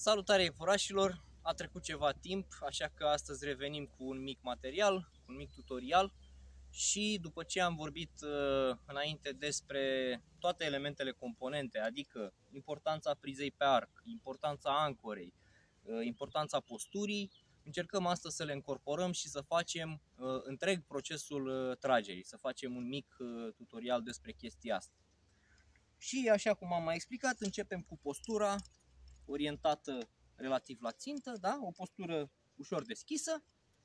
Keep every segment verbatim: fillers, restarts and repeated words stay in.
Salutare iepurașilor! A trecut ceva timp, așa că astăzi revenim cu un mic material, cu un mic tutorial și după ce am vorbit uh, înainte despre toate elementele componente, adică importanța prizei pe arc, importanța ancorei, uh, importanța posturii, încercăm astăzi să le incorporăm și să facem uh, întreg procesul uh, tragerii, să facem un mic uh, tutorial despre chestia asta. Și așa cum am mai explicat, începem cu postura orientată relativ la țintă, da? O postură ușor deschisă.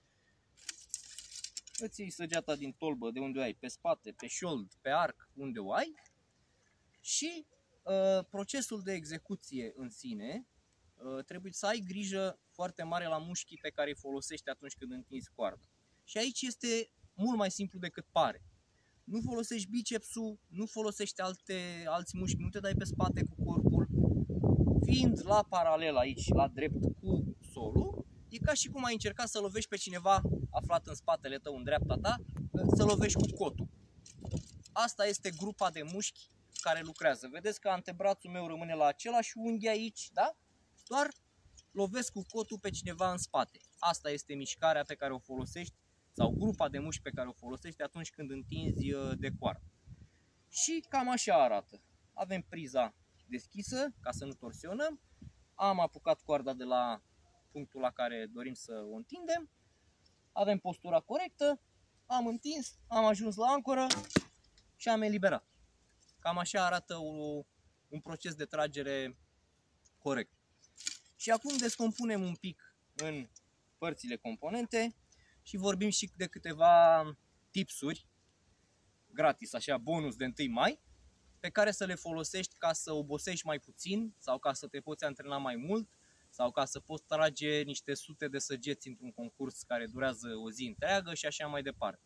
Îți iei săgeata din tolbă de unde o ai, pe spate, pe șold, pe arc, unde o ai. Și uh, procesul de execuție în sine, uh, trebuie să ai grijă foarte mare la mușchii pe care îi folosești atunci când întinzi coarda. Și aici este mult mai simplu decât pare. Nu folosești bicepsul, nu folosești alte, alți mușchi, nu te dai pe spate cu corpul. Fiind la paralel aici, la drept cu solul, e ca și cum ai încerca să lovești pe cineva aflat în spatele tău, în dreapta ta, să lovești cu cotul. Asta este grupa de mușchi care lucrează. Vedeți că antebrațul meu rămâne la același unghi aici, da? Doar lovesc cu cotul pe cineva în spate. Asta este mișcarea pe care o folosești sau grupa de mușchi pe care o folosești atunci când întinzi de coardă. Și cam așa arată. Avem priza deschisă ca să nu torsionăm. Am apucat coarda de la punctul la care dorim să o întindem. Avem postura corectă. Am întins, am ajuns la ancoră și am eliberat. Cam așa arată o, un proces de tragere corect. Și acum descompunem un pic în părțile componente și vorbim și de câteva tipsuri gratis, așa bonus de întâi mai, pe care să le folosești ca să obosești mai puțin sau ca să te poți antrena mai mult sau ca să poți trage niște sute de săgeți într-un concurs care durează o zi întreagă și așa mai departe.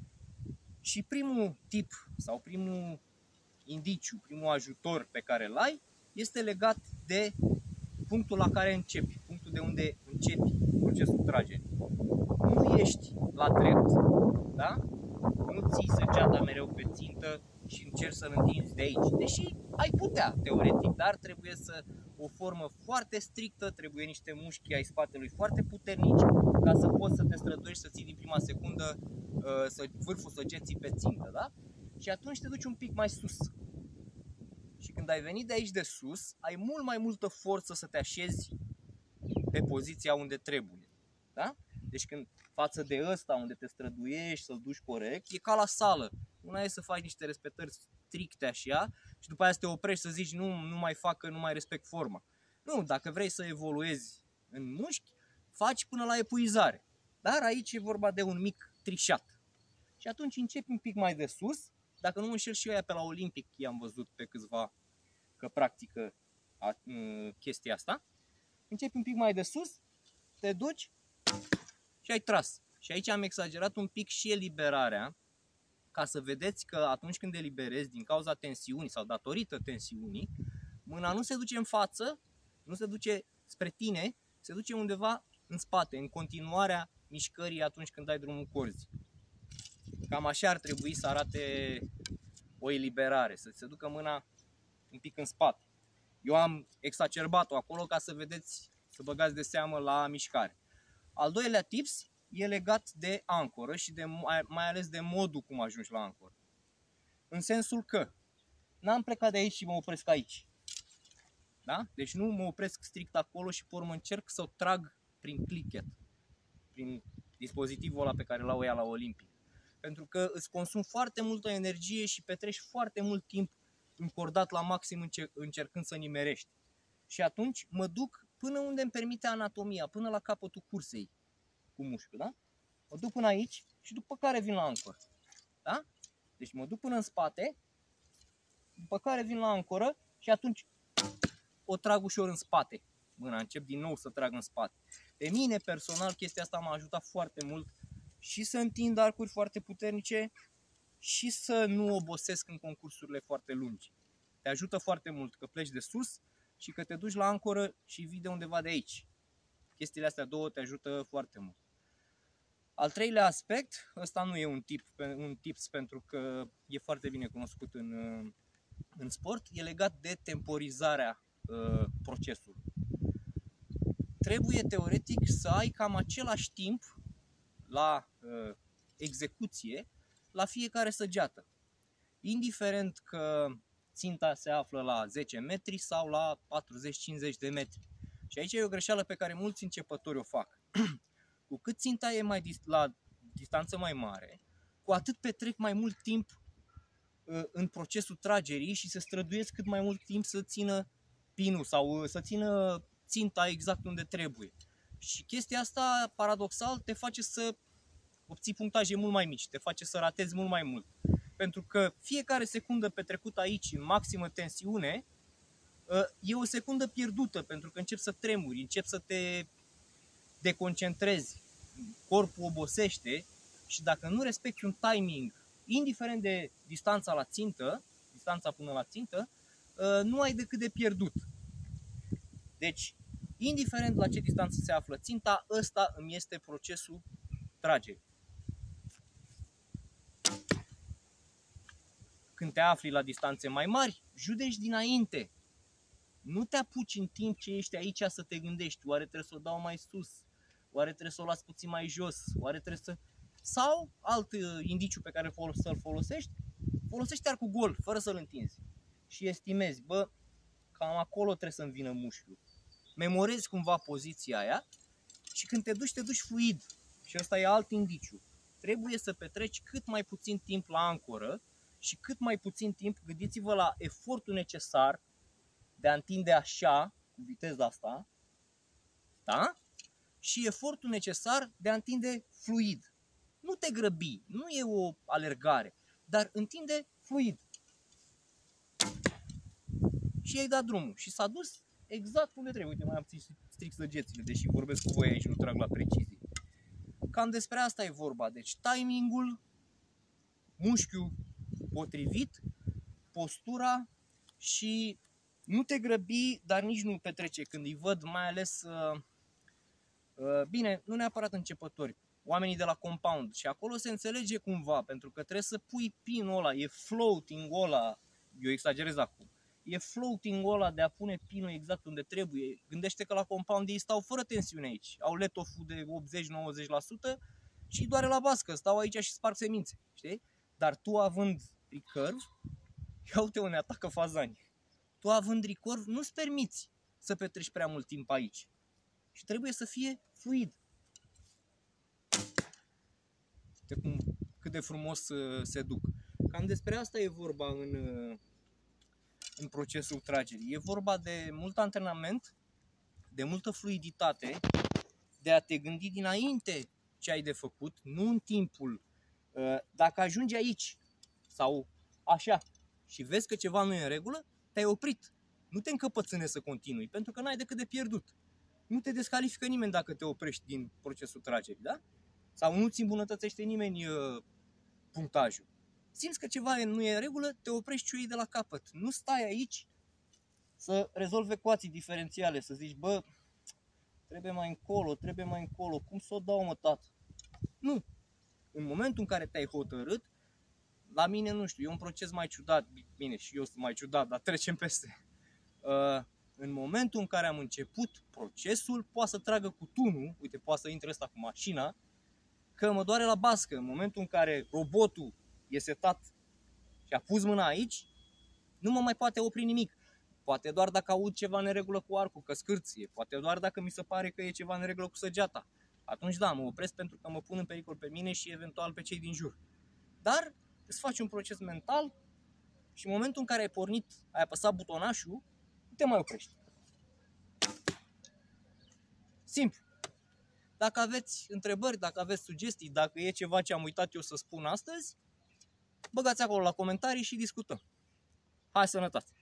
Și primul tip sau primul indiciu, primul ajutor pe care îl ai este legat de punctul la care începi, punctul de unde începi procesul tragerii. Nu ești la drept, da? Nu ții săgeata mereu pe țintă și încerci să-l întinzi de aici, deși ai putea, teoretic, dar trebuie să o formă foarte strictă, trebuie niște mușchi ai spatelui foarte puternici ca să poți să te străduiești să ții din prima secundă să, vârful săgeții pe țintă, da? Și atunci te duci un pic mai sus. Și când ai venit de aici de sus, ai mult mai multă forță să te așezi pe poziția unde trebuie, da? Deci când față de ăsta unde te străduiești să-l duci corect, e ca la sală. Una e să faci niște respectări stricte așa și după aia să te oprești să zici nu, nu mai fac că nu mai respect forma. Nu, dacă vrei să evoluezi în mușchi, faci până la epuizare. Dar aici e vorba de un mic trișat. Și atunci începi un pic mai de sus. Dacă nu mă înșel și eu pe la Olimpic, i-am văzut pe câțiva că practică chestia asta. Începi un pic mai de sus, te duci și ai tras. Și aici am exagerat un pic și eliberarea, ca să vedeți că atunci când eliberezi din cauza tensiunii sau datorită tensiunii, mâna nu se duce în față, nu se duce spre tine, se duce undeva în spate, în continuarea mișcării atunci când dai drumul corzii. Cam așa ar trebui să arate o eliberare, să se ducă mâna un pic în spate. Eu am exacerbat-o acolo ca să vedeți, să băgați de seamă la mișcare. Al doilea tips e legat de ancoră și de, mai ales de modul cum ajungi la ancoră. În sensul că n-am plecat de aici și mă opresc aici. Da? Deci nu mă opresc strict acolo și pe urmă încerc să o trag prin clichet, prin dispozitivul ăla pe care l-au ea la Olimpic. Pentru că îți consumi foarte multă energie și petreci foarte mult timp încordat la maxim încercând să nimerești. Și atunci mă duc până unde îmi permite anatomia, până la capătul cursei cu mușchiul, da? Mă duc până aici și după care vin la ancoră. Da? Deci mă duc până în spate, după care vin la ancoră și atunci o trag ușor în spate. Mâna, încep din nou să trag în spate. Pe mine, personal, chestia asta m-a ajutat foarte mult și să întind arcuri foarte puternice și să nu obosesc în concursurile foarte lungi. Te ajută foarte mult că pleci de sus și că te duci la ancoră și vii de undeva de aici. Chestiile astea două te ajută foarte mult. Al treilea aspect, ăsta nu e un tip, un tips pentru că e foarte bine cunoscut în, în sport, e legat de temporizarea uh, procesului. trebuie teoretic să ai cam același timp la uh, execuție la fiecare săgeată. Indiferent că ținta se află la zece metri sau la patruzeci cincizeci de metri. Și aici e o greșeală pe care mulți începători o fac. Cu cât ținta e mai dis- la distanță mai mare, cu atât petrec mai mult timp uh, în procesul tragerii și se străduiesc cât mai mult timp să țină pinul sau uh, să țină ținta exact unde trebuie. Și chestia asta, paradoxal, te face să obții punctaje mult mai mici, te face să ratezi mult mai mult. Pentru că fiecare secundă petrecută aici în maximă tensiune e o secundă pierdută, pentru că începi să tremuri, începi să te deconcentrezi, corpul obosește și dacă nu respecti un timing, indiferent de distanța la țintă, distanța până la țintă, nu ai decât de pierdut. Deci, indiferent la ce distanță se află ținta, ăsta îmi este procesul tragerii. Când te afli la distanțe mai mari, judeci dinainte. Nu te apuci în timp ce ești aici să te gândești, oare trebuie să o dau mai sus, oare trebuie să o las puțin mai jos, oare trebuie să... Sau alt indiciu pe care să-l folosești, folosește arcul gol, fără să-l întinzi. Și estimezi, bă, cam acolo trebuie să-mi vină mușchiul. Memorezi cumva poziția aia și când te duci, te duci fluid. Și ăsta e alt indiciu. Trebuie să petreci cât mai puțin timp la ancoră și cât mai puțin timp, gândiți-vă la efortul necesar de a întinde așa, cu viteza asta, da? Și efortul necesar de a întinde fluid. Nu te grăbi, nu e o alergare, dar întinde fluid. Și ai dat drumul și s-a dus exact unde trebuie. Uite, mai am strict săgețile, deși vorbesc cu voi aici, nu trag la precizii. Cam despre asta e vorba. Deci timingul, mușchiul potrivit, postura și nu te grăbi, dar nici nu petrece când îi văd, mai ales, uh, uh, bine, nu neapărat începători, oamenii de la compound. Și acolo se înțelege cumva, pentru că trebuie să pui pinul ăla, e floating-ul ăla, eu exagerez acum, e floating-ul ăla de a pune pinul exact unde trebuie. Gândește că la compound ei stau fără tensiune aici, au let-off-ul de optzeci nouăzeci la sută și doare la bască, stau aici și sparg semințe, știi? Dar tu având recurve, ia uite unde atacă fazani. Tu având recurve, nu-ți permiți să petreci prea mult timp aici. Și trebuie să fie fluid. De cum, cât de frumos uh, se duc. Cam despre asta e vorba în, uh, în procesul tragerii. E vorba de mult antrenament, de multă fluiditate, de a te gândi dinainte ce ai de făcut, nu în timpul. Uh, dacă ajungi aici sau așa și vezi că ceva nu e în regulă, te-ai oprit. Nu te încăpățâne să continui, pentru că n-ai decât de pierdut. Nu te descalifică nimeni dacă te oprești din procesul tragerii, da? Sau nu ți îmbunătățește nimeni uh, punctajul. Simți că ceva nu e în regulă, te oprești și o iei de la capăt. Nu stai aici să rezolvi ecuații diferențiale, să zici, bă, trebuie mai încolo, trebuie mai încolo, cum să o dau, mă, tată? Nu. În momentul în care te-ai hotărât, la mine, nu știu, e un proces mai ciudat, bine, și eu sunt mai ciudat, dar trecem peste. Uh, în momentul în care am început procesul, poate să tragă cu tunul, uite, poate să intre ăsta cu mașina, că mă doare la bască. În momentul în care robotul e setat și a pus mâna aici, nu mă mai poate opri nimic. Poate doar dacă aud ceva în regulă cu arcul, că scârție, poate doar dacă mi se pare că e ceva în regulă cu săgeata. Atunci da, mă opresc pentru că mă pun în pericol pe mine și eventual pe cei din jur. Dar îți faci un proces mental și în momentul în care ai pornit, ai apăsat butonașul, nu te mai oprești. Simplu. Dacă aveți întrebări, dacă aveți sugestii, dacă e ceva ce am uitat eu să spun astăzi, băgați acolo la comentarii și discutăm. Hai, sănătate!